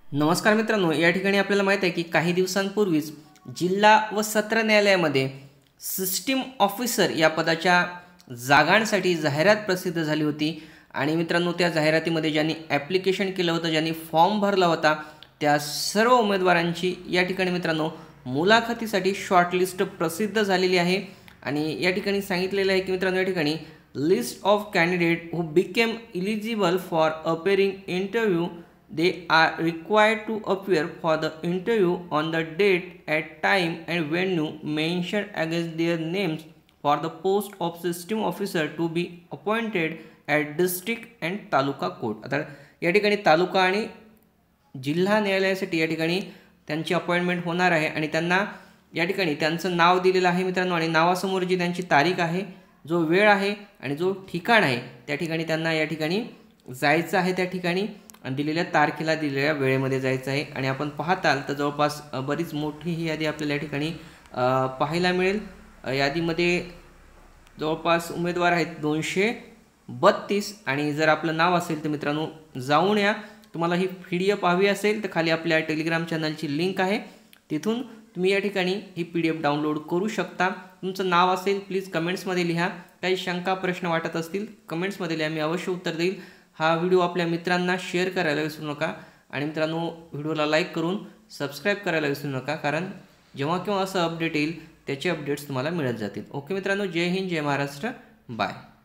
नमस्कार मित्रांनो, या ठिकाणी आपल्याला माहित आहे की काही दिवसांपूर्वीच जिल्हा व सत्र न्यायालयामध्ये सिस्टीम ऑफिसर या पदाच्या जागांसाठी जाहिरात प्रसिद्ध झाली होती। आणि मित्रांनो, त्या जाहिरातीमध्ये ज्यांनी ॲप्लिकेशन केलं होतं, ज्यांनी फॉर्म भरला होता, त्या सर्व उमेदवारांची या ठिकाणी मित्रांनो मुलाखतीसाठी शॉर्टलिस्ट प्रसिद्ध झालेली आहे। आणि या ठिकाणी सांगितलेलं आहे की मित्रांनो, या ठिकाणी list of candidate who became eligible for appearing interview, they are required to appear for the interview on the date at time and venue mentioned against their names for the post of system officer to be appointed at district and taluka court. आता या ठिकाणी तालुका आणि जिल्हा न्यायालयासाठी या ठिकाणी त्यांची appointment होणार आहे आणि त्यांना या ठिकाणी त्यांचं नाव दिलेलं आहे मित्रांनो। आणि नावासमोर जी त्यांची तारीख आहे, जो वेळ आहे आणि जो ठिकाण आहे, त्या ठिकाणी त्यांना या ठिकाणी जायचं आहे। त्या ठिकाणी आणि दिलेल्या तारखेला दिलेल्या वेळेमध्ये जायचं आहे। आणि आपण पाहताल तर जवळपास बरीच मोठी ही यादी आपल्याला या ठिकाणी पाहायला मिळेल। यादीमध्ये जवळपास उमेदवार आहेत 232। आणि जर आपलं नाव असेल तर मित्रांनो जाऊन या। तुम्हाला ही PDF हवी असेल तर खाली आपल्या टेलिग्राम चॅनलची लिंक आहे, तिथून तुम्ही या ठिकाणी ही PDF डाउनलोड करू शकता। तुमचं नाव असेल प्लीज कमेंट्समध्ये लिहा, काही शंका प्रश्न वाटत असतील कमेंट्समध्ये लिहा, मी अवश्य उत्तर देईल। हा व्हिडिओ आपल्या मित्रांना शेअर करायला विसरू नका आणि मित्रांनो व्हिडिओला लाईक करून सबस्क्राईब करायला विसरू नका, कारण जेव्हा केव्हा असं अपडेट येईल त्याचे अपडेट्स तुम्हाला मिळत जातील। ओके मित्रांनो, जय हिंद, जय महाराष्ट्र, बाय।